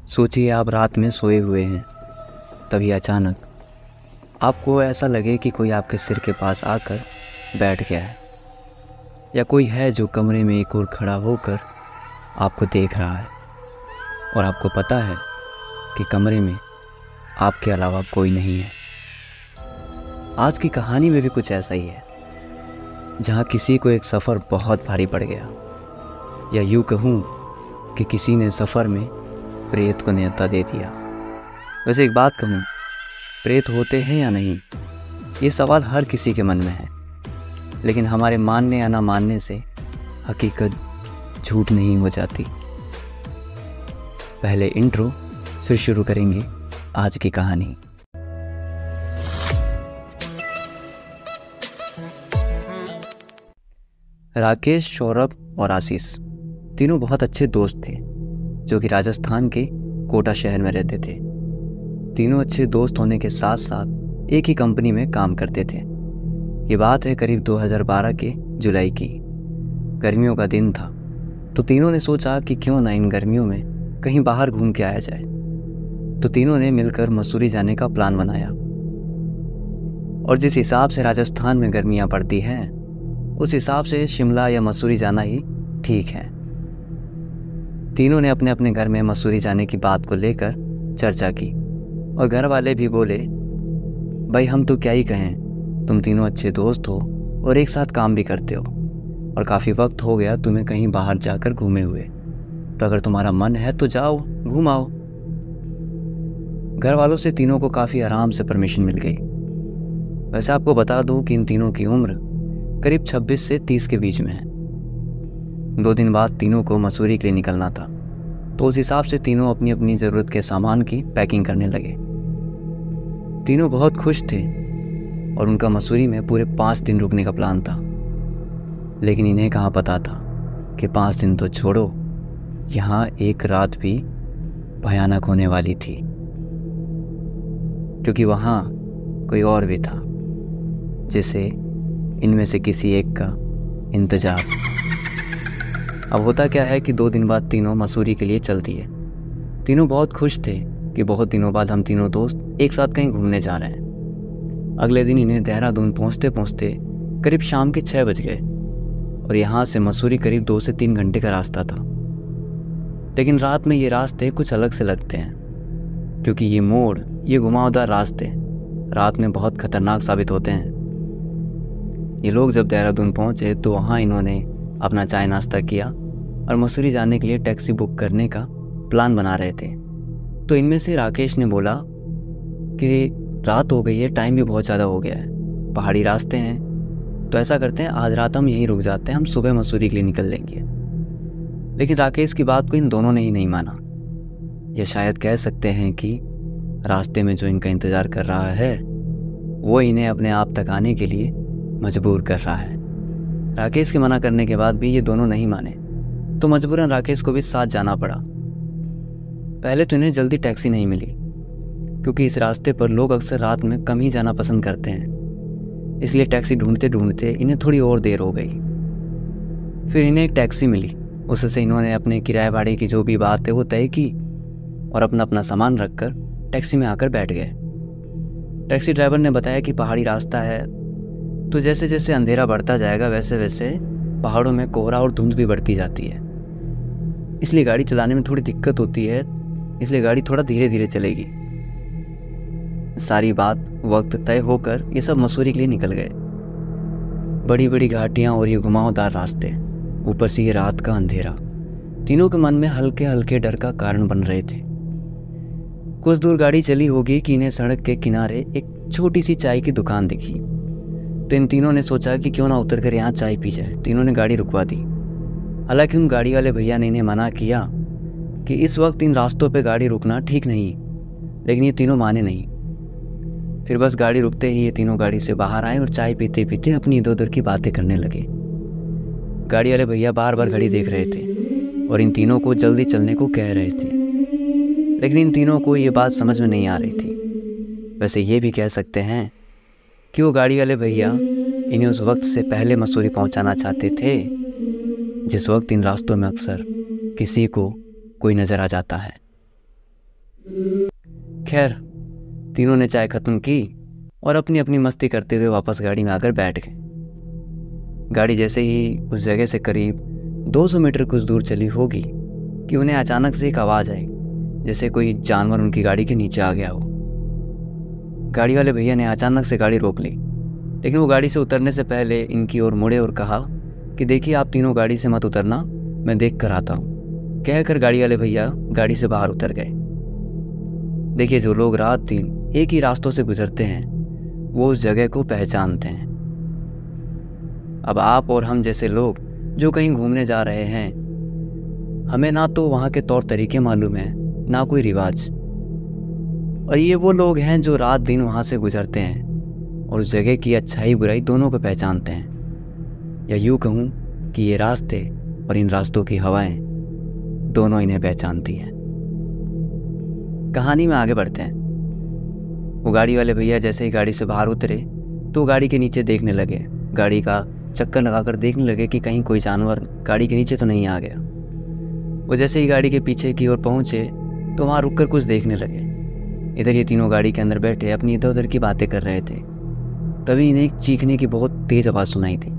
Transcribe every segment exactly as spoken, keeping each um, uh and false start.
सोचिए आप रात में सोए हुए हैं, तभी अचानक आपको ऐसा लगे कि कोई आपके सिर के पास आकर बैठ गया है, या कोई है जो कमरे में एक ओर खड़ा होकर आपको देख रहा है और आपको पता है कि कमरे में आपके अलावा कोई नहीं है। आज की कहानी में भी कुछ ऐसा ही है, जहाँ किसी को एक सफ़र बहुत भारी पड़ गया, या यूँ कहूँ कि किसी ने सफ़र में प्रेत को न्योता दे दिया। वैसे एक बात कहूँ, प्रेत होते हैं या नहीं, ये सवाल हर किसी के मन में है, लेकिन हमारे मानने या ना मानने से हकीकत झूठ नहीं हो जाती। पहले इंट्रो, फिर शुरू करेंगे आज की कहानी। राकेश, सौरभ और आशीष तीनों बहुत अच्छे दोस्त थे, जो कि राजस्थान के कोटा शहर में रहते थे। तीनों अच्छे दोस्त होने के साथ साथ एक ही कंपनी में काम करते थे। ये बात है करीब दो हज़ार बारह के जुलाई की। गर्मियों का दिन था, तो तीनों ने सोचा कि क्यों ना इन गर्मियों में कहीं बाहर घूम के आया जाए। तो तीनों ने मिलकर मसूरी जाने का प्लान बनाया, और जिस हिसाब से राजस्थान में गर्मियाँ पड़ती हैं, उस हिसाब से शिमला या मसूरी जाना ही ठीक है। तीनों ने अपने अपने घर में मसूरी जाने की बात को लेकर चर्चा की, और घर वाले भी बोले, भाई हम तो क्या ही कहें, तुम तीनों अच्छे दोस्त हो और एक साथ काम भी करते हो, और काफ़ी वक्त हो गया तुम्हें कहीं बाहर जाकर घूमे हुए, तो अगर तुम्हारा मन है तो जाओ, घूम आओ। घर वालों से तीनों को काफ़ी आराम से परमिशन मिल गई। वैसे आपको बता दूं कि इन तीनों की उम्र करीब छब्बीस से तीस के बीच में है। दो दिन बाद तीनों को मसूरी के लिए निकलना था, तो उस हिसाब से तीनों अपनी अपनी ज़रूरत के सामान की पैकिंग करने लगे। तीनों बहुत खुश थे और उनका मसूरी में पूरे पाँच दिन रुकने का प्लान था। लेकिन इन्हें कहाँ पता था कि पाँच दिन तो छोड़ो, यहाँ एक रात भी भयानक होने वाली थी, क्योंकि वहाँ कोई और भी था जिसे इनमें से किसी एक का इंतजार। अब होता क्या है कि दो दिन बाद तीनों मसूरी के लिए चल दिए। तीनों बहुत खुश थे कि बहुत दिनों बाद हम तीनों दोस्त एक साथ कहीं घूमने जा रहे हैं। अगले दिन इन्हें देहरादून पहुंचते पहुंचते करीब शाम के छः बज गए, और यहाँ से मसूरी करीब दो से तीन घंटे का रास्ता था। लेकिन रात में ये रास्ते कुछ अलग से लगते हैं, क्योंकि ये मोड़, ये घुमावदार रास्ते रात में बहुत खतरनाक साबित होते हैं। ये लोग जब देहरादून पहुँचे तो वहाँ इन्होंने अपना चाय नाश्ता किया और मसूरी जाने के लिए टैक्सी बुक करने का प्लान बना रहे थे। तो इनमें से राकेश ने बोला कि रात हो गई है, टाइम भी बहुत ज़्यादा हो गया है, पहाड़ी रास्ते हैं, तो ऐसा करते हैं आज रात हम यहीं रुक जाते हैं, हम सुबह मसूरी के लिए निकल लेंगे। लेकिन राकेश की बात को इन दोनों ने ही नहीं माना। या शायद कह सकते हैं कि रास्ते में जो इनका इंतज़ार कर रहा है वो इन्हें अपने आप तक आने के लिए मजबूर कर रहा है। राकेश के मना करने के बाद भी ये दोनों नहीं माने, तो मजबूरन राकेश को भी साथ जाना पड़ा। पहले तो इन्हें जल्दी टैक्सी नहीं मिली, क्योंकि इस रास्ते पर लोग अक्सर रात में कम ही जाना पसंद करते हैं। इसलिए टैक्सी ढूंढते ढूंढते इन्हें थोड़ी और देर हो गई। फिर इन्हें एक टैक्सी मिली, उससे इन्होंने अपने किराए भाड़े की जो भी बात है वो तय की, और अपना अपना सामान रखकर टैक्सी में आकर बैठ गए। टैक्सी ड्राइवर ने बताया कि पहाड़ी रास्ता है, तो जैसे जैसे अंधेरा बढ़ता जाएगा वैसे वैसे पहाड़ों में कोहरा और धुंध भी बढ़ती जाती है, इसलिए गाड़ी चलाने में थोड़ी दिक्कत होती है, इसलिए गाड़ी थोड़ा धीरे धीरे चलेगी। सारी बात वक्त तय होकर ये सब मसूरी के लिए निकल गए। बड़ी बड़ी घाटियाँ और ये घुमावदार रास्ते, ऊपर से ये रात का अंधेरा, तीनों के मन में हल्के हल्के डर का कारण बन रहे थे। कुछ दूर गाड़ी चली होगी कि इन्हें सड़क के किनारे एक छोटी सी चाय की दुकान दिखी, तो इन तीनों ने सोचा कि क्यों ना उतर कर यहाँ चाय पी जाए। तीनों ने गाड़ी रुकवा दी। हालांकि उन गाड़ी वाले भैया ने इन्हें मना किया कि इस वक्त इन रास्तों पे गाड़ी रुकना ठीक नहीं, लेकिन ये तीनों माने नहीं। फिर बस गाड़ी रुकते ही ये तीनों गाड़ी से बाहर आए और चाय पीते पीते अपनी इधर उधर की बातें करने लगे। गाड़ी वाले भैया बार बार घड़ी देख रहे थे और इन तीनों को जल्दी चलने को कह रहे थे, लेकिन इन तीनों को ये बात समझ में नहीं आ रही थी। वैसे ये भी कह सकते हैं कि वो गाड़ी वाले भैया इन्हें उस वक्त से पहले मसूरी पहुंचाना चाहते थे, जिस वक्त इन रास्तों में अक्सर किसी को कोई नज़र आ जाता है। खैर, तीनों ने चाय खत्म की और अपनी अपनी मस्ती करते हुए वापस गाड़ी में आकर बैठ गए। गाड़ी जैसे ही उस जगह से करीब दो सौ मीटर कुछ दूर चली होगी कि उन्हें अचानक से एक आवाज़ आई, जैसे कोई जानवर उनकी गाड़ी के नीचे आ गया हो। गाड़ी वाले भैया ने अचानक से गाड़ी रोक ली, लेकिन वो गाड़ी से उतरने से पहले इनकी ओर मुड़े और कहा कि देखिए, आप तीनों गाड़ी से मत उतरना, मैं देख कर आता हूँ। कहकर गाड़ी वाले भैया गाड़ी से बाहर उतर गए। देखिए, जो लोग रात दिन एक ही रास्तों से गुजरते हैं वो उस जगह को पहचानते हैं। अब आप और हम जैसे लोग जो कहीं घूमने जा रहे हैं, हमें ना तो वहाँ के तौर तरीके मालूम हैं, ना कोई रिवाज, और ये वो लोग हैं जो रात दिन वहाँ से गुजरते हैं और उस जगह की अच्छाई बुराई दोनों को पहचानते हैं। या यूँ कहूँ कि ये रास्ते और इन रास्तों की हवाएं दोनों इन्हें पहचानती हैं। कहानी में आगे बढ़ते हैं। वो गाड़ी वाले भैया जैसे ही गाड़ी से बाहर उतरे तो गाड़ी के नीचे देखने लगे, गाड़ी का चक्कर लगाकर देखने लगे कि कहीं कोई जानवर गाड़ी के नीचे तो नहीं आ गया। वो जैसे ही गाड़ी के पीछे की ओर पहुंचे तो वहाँ रुककर कुछ देखने लगे। इधर ये तीनों गाड़ी के अंदर बैठे अपनी इधर उधर की बातें कर रहे थे। तभी इन्हें एक चीखने की बहुत तेज आवाज़ सुनाई थी।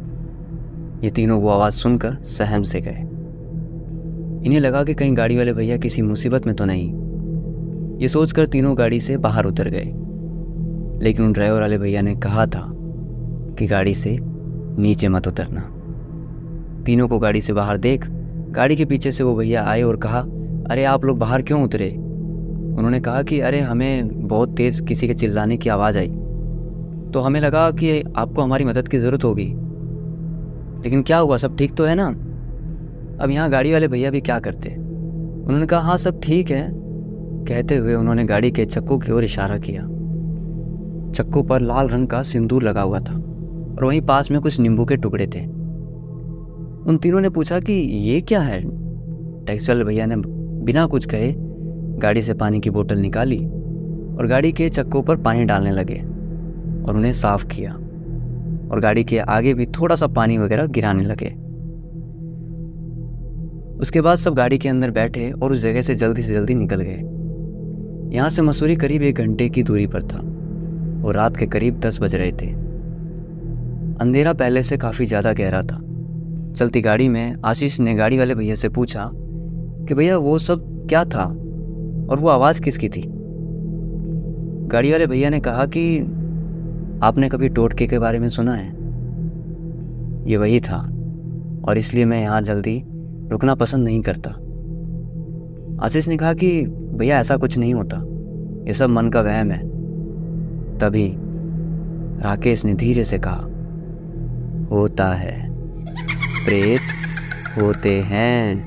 ये तीनों वो आवाज़ सुनकर सहम से गए। इन्हें लगा कि कहीं गाड़ी वाले भैया किसी मुसीबत में तो नहीं। ये सोचकर तीनों गाड़ी से बाहर उतर गए, लेकिन उन ड्राइवर वाले भैया ने कहा था कि गाड़ी से नीचे मत उतरना। तीनों को गाड़ी से बाहर देख गाड़ी के पीछे से वो भैया आए और कहा, अरे आप लोग बाहर क्यों उतरे? उन्होंने कहा कि अरे हमें बहुत तेज़ किसी के चिल्लाने की आवाज़ आई, तो हमें लगा कि आपको हमारी मदद की ज़रूरत होगी। लेकिन क्या हुआ, सब ठीक तो है ना? अब यहाँ गाड़ी वाले भैया भी क्या करते? उन्होंने कहा, हाँ सब ठीक है। कहते हुए उन्होंने गाड़ी के चक्कों की ओर इशारा किया। चक्कों पर लाल रंग का सिंदूर लगा हुआ था और वहीं पास में कुछ नींबू के टुकड़े थे। उन तीनों ने पूछा कि ये क्या है? टैक्सी वाले भैया ने बिना कुछ कहे गाड़ी से पानी की बोतल निकाली और गाड़ी के चक्कों पर पानी डालने लगे और उन्हें साफ किया और गाड़ी के आगे भी थोड़ा सा पानी वगैरह गिराने लगे। उसके बाद सब गाड़ी के अंदर बैठे और उस जगह से जल्दी से जल्दी निकल गए। यहाँ से मसूरी करीब एक घंटे की दूरी पर था और रात के करीब दस बज रहे थे। अंधेरा पहले से काफ़ी ज़्यादा गहरा था। चलती गाड़ी में आशीष ने गाड़ी वाले भैया से पूछा कि भैया वो सब क्या था और वो आवाज़ किसकी थी? गाड़ी वाले भैया ने कहा कि आपने कभी टोटके के बारे में सुना है? ये वही था और इसलिए मैं यहाँ जल्दी रुकना पसंद नहीं करता। आशीष ने कहा कि भैया ऐसा कुछ नहीं होता, ये सब मन का वहम है। तभी राकेश ने धीरे से कहा, होता है, प्रेत होते हैं।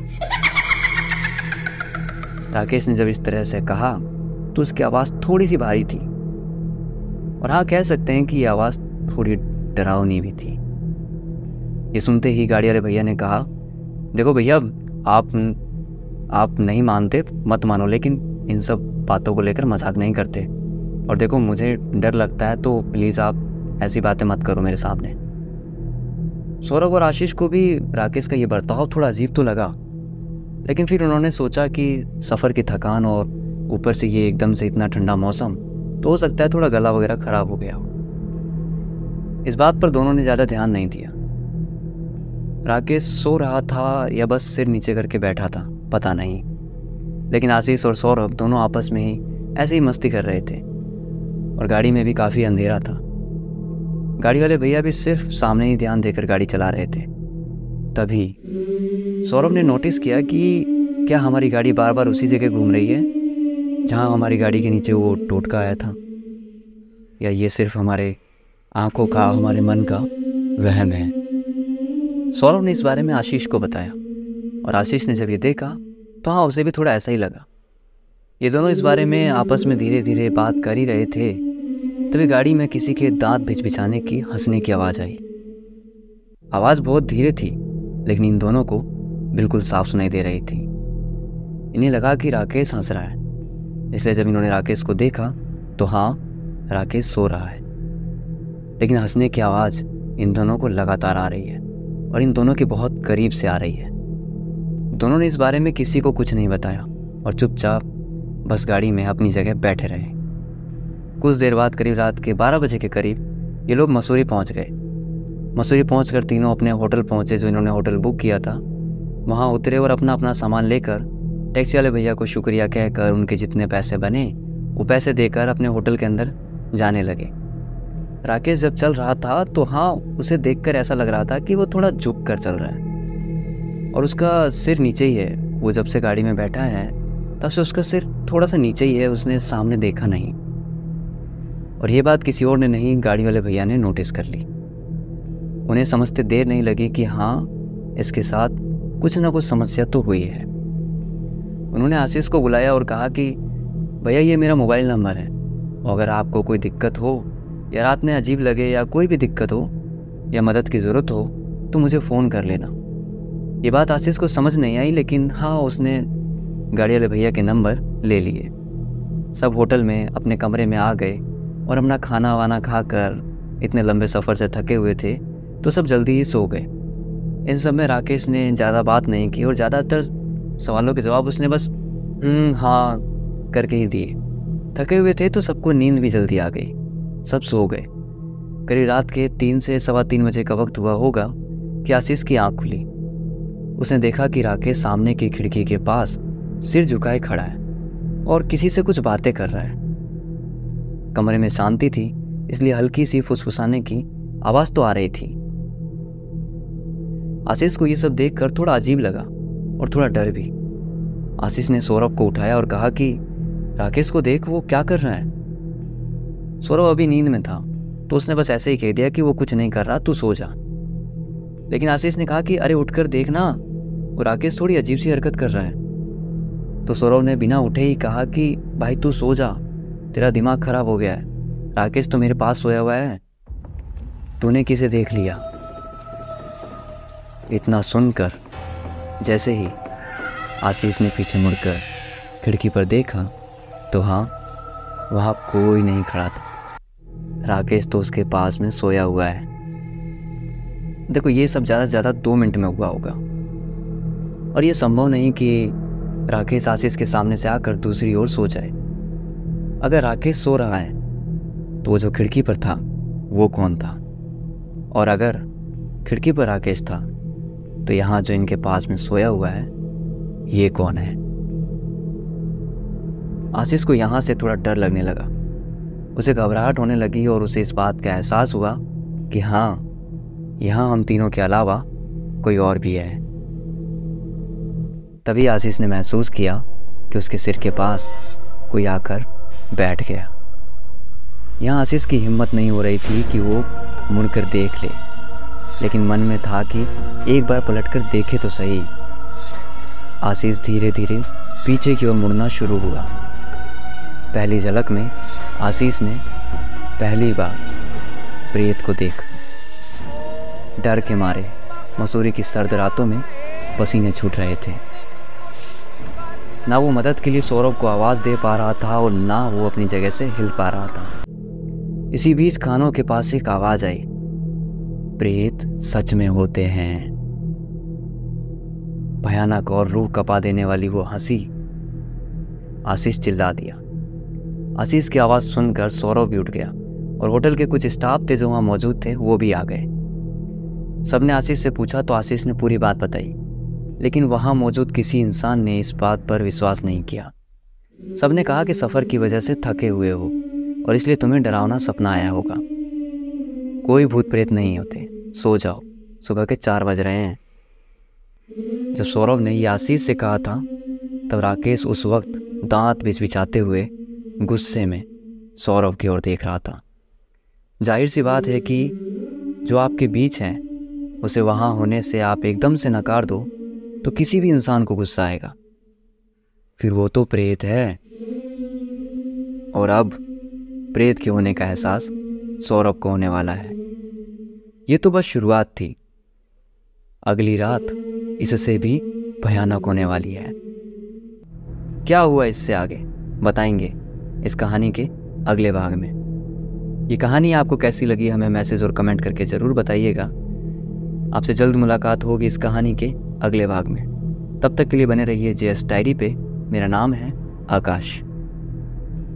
राकेश ने जब इस तरह से कहा तो उसकी आवाज़ थोड़ी सी भारी थी और हाँ कह सकते हैं कि ये आवाज़ थोड़ी डरावनी भी थी। ये सुनते ही गाड़ी वाले भैया ने कहा, देखो भैया, आप आप नहीं मानते मत मानो, लेकिन इन सब बातों को लेकर मजाक नहीं करते। और देखो मुझे डर लगता है, तो प्लीज़ आप ऐसी बातें मत करो मेरे सामने। सौरभ और आशीष को भी राकेश का ये बर्ताव थोड़ा अजीब तो लगा, लेकिन फिर उन्होंने सोचा कि सफ़र की थकान और ऊपर से ये एकदम से इतना ठंडा मौसम, तो हो सकता है थोड़ा गला वगैरह ख़राब हो गया हो। इस बात पर दोनों ने ज़्यादा ध्यान नहीं दिया। राकेश सो रहा था या बस सिर नीचे करके बैठा था, पता नहीं, लेकिन आशीष और सौरभ दोनों आपस में ही ऐसे ही मस्ती कर रहे थे और गाड़ी में भी काफ़ी अंधेरा था। गाड़ी वाले भैया भी सिर्फ सामने ही ध्यान देकर गाड़ी चला रहे थे। तभी सौरभ ने नोटिस किया कि क्या हमारी गाड़ी बार बार उसी जगह घूम रही है जहां हमारी गाड़ी के नीचे वो टोटका आया था, या ये सिर्फ हमारे आंखों का, हमारे मन का वहम है। सौरभ ने इस बारे में आशीष को बताया और आशीष ने जब ये देखा तो हाँ उसे भी थोड़ा ऐसा ही लगा। ये दोनों इस बारे में आपस में धीरे धीरे बात कर ही रहे थे, तभी गाड़ी में किसी के दांत भिचभिचाने की, हंसने की आवाज़ आई। आवाज़ बहुत धीरे थी, लेकिन इन दोनों को बिल्कुल साफ सुनाई दे रही थी। इन्हें लगा कि राकेश हंस रहा है, इसलिए जब इन्होंने राकेश को देखा तो हाँ राकेश सो रहा है, लेकिन हंसने की आवाज़ इन दोनों को लगातार आ रही है और इन दोनों के बहुत करीब से आ रही है। दोनों ने इस बारे में किसी को कुछ नहीं बताया और चुपचाप बस गाड़ी में अपनी जगह बैठे रहे। कुछ देर बाद करीब रात के बारह बजे के करीब ये लोग मसूरी पहुंच गए। मसूरी पहुंचकर तीनों अपने होटल पहुंचे जो इन्होंने होटल बुक किया था। वहां उतरे और अपना अपना सामान लेकर टैक्सी वाले भैया को शुक्रिया कहकर उनके जितने पैसे बने वो पैसे देकर अपने होटल के अंदर जाने लगे। राकेश जब चल रहा था तो हाँ, उसे देखकर ऐसा लग रहा था कि वो थोड़ा झुक कर चल रहा है और उसका सिर नीचे ही है। वो जब से गाड़ी में बैठा है तब से उसका सिर थोड़ा सा नीचे ही है, उसने सामने देखा नहीं। और ये बात किसी और ने नहीं, गाड़ी वाले भैया ने नोटिस कर ली। उन्हें समझते देर नहीं लगी कि हाँ, इसके साथ कुछ ना कुछ समस्या तो हुई है। उन्होंने आशीष को बुलाया और कहा कि भैया ये मेरा मोबाइल नंबर है, और अगर आपको कोई दिक्कत हो या रात में अजीब लगे या कोई भी दिक्कत हो या मदद की ज़रूरत हो तो मुझे फ़ोन कर लेना। ये बात आशीष को समझ नहीं आई, लेकिन हाँ, उसने गाड़ी वाले भैया के नंबर ले लिए। सब होटल में अपने कमरे में आ गए और अपना खाना वाना खाकर इतने लंबे सफ़र से थके हुए थे तो सब जल्दी ही सो गए। इन सब में राकेश ने ज़्यादा बात नहीं की और ज़्यादातर सवालों के जवाब उसने बस हम्म हाँ करके ही दिए। थके हुए थे तो सबको नींद भी जल्दी आ गई, सब सो गए। करीब रात के तीन से सवा तीन बजे का वक्त हुआ होगा कि आशीष की आंख खुली। उसने देखा कि राकेश सामने की खिड़की के पास सिर झुकाए खड़ा है और किसी से कुछ बातें कर रहा है। कमरे में शांति थी, इसलिए हल्की सी फुसफुसाने की आवाज़ तो आ रही थी। आशीष को ये सब देखकर थोड़ा अजीब लगा और थोड़ा डर भी। आशीष ने सौरभ को उठाया और कहा कि राकेश को देख, वो क्या कर रहा है। सौरभ अभी नींद में था तो उसने बस ऐसे ही कह दिया कि वो कुछ नहीं कर रहा, तू सो जा। लेकिन आशीष ने कहा कि अरे उठकर देखना, वो राकेश थोड़ी अजीब सी हरकत कर रहा है। तो सौरभ ने बिना उठे ही कहा कि भाई तू सो जा, तेरा दिमाग खराब हो गया है, राकेश तो मेरे पास सोया हुआ है, तूने किसे देख लिया। इतना सुनकर जैसे ही आशीष ने पीछे मुड़कर खिड़की पर देखा तो हाँ, वहाँ कोई नहीं खड़ा था। राकेश तो उसके पास में सोया हुआ है। देखो, ये सब ज़्यादा से ज़्यादा दो मिनट में हुआ होगा और ये संभव नहीं कि राकेश आशीष के सामने से आकर दूसरी ओर सो जाए। अगर राकेश सो रहा है तो वो जो खिड़की पर था वो कौन था, और अगर खिड़की पर राकेश था तो यहाँ जो इनके पास में सोया हुआ है ये कौन है। आशीष को यहाँ से थोड़ा डर लगने लगा, उसे घबराहट होने लगी और उसे इस बात का एहसास हुआ कि हाँ, यहाँ हम तीनों के अलावा कोई और भी है। तभी आशीष ने महसूस किया कि उसके सिर के पास कोई आकर बैठ गया। यहाँ आशीष की हिम्मत नहीं हो रही थी कि वो मुड़कर देख ले, लेकिन मन में था कि एक बार पलटकर देखे तो सही। आशीष धीरे धीरे पीछे की ओर मुड़ना शुरू हुआ। पहली झलक में आशीष ने पहली बार प्रेत को देखा। डर के मारे मसूरी की सर्द रातों में पसीने छूट रहे थे। ना वो मदद के लिए सौरभ को आवाज़ दे पा रहा था और ना वो अपनी जगह से हिल पा रहा था। इसी बीच कानों के पास एक आवाज़ आई, प्रेत सच में होते हैं। भयानक और रूह कपा देने वाली वो हंसी। आशीष चिल्ला दिया। आशीष की आवाज़ सुनकर सौरभ भी उठ गया और होटल के कुछ स्टाफ थे जो वहाँ मौजूद थे वो भी आ गए। सबने आशीष से पूछा तो आशीष ने पूरी बात बताई, लेकिन वहाँ मौजूद किसी इंसान ने इस बात पर विश्वास नहीं किया। सबने कहा कि सफ़र की वजह से थके हुए हो और इसलिए तुम्हें डरावना सपना आया होगा। कोई भूत प्रेत नहीं होते, सो जाओ, सुबह के चार बज रहे हैं। जब सौरभ ने ये आशीष से कहा था तब राकेश उस वक्त दांत बिचबिचाते हुए गुस्से में सौरभ की ओर देख रहा था। जाहिर सी बात है कि जो आपके बीच है उसे वहाँ होने से आप एकदम से नकार दो तो किसी भी इंसान को गुस्सा आएगा, फिर वो तो प्रेत है। और अब प्रेत के होने का एहसास सौरभ को होने वाला है। ये तो बस शुरुआत थी, अगली रात इससे भी भयानक होने वाली है। क्या हुआ इससे आगे बताएंगे इस कहानी के अगले भाग में। ये कहानी आपको कैसी लगी हमें मैसेज और कमेंट करके ज़रूर बताइएगा। आपसे जल्द मुलाकात होगी इस कहानी के अगले भाग में। तब तक के लिए बने रहिए जे एस डायरी पे। मेरा नाम है आकाश।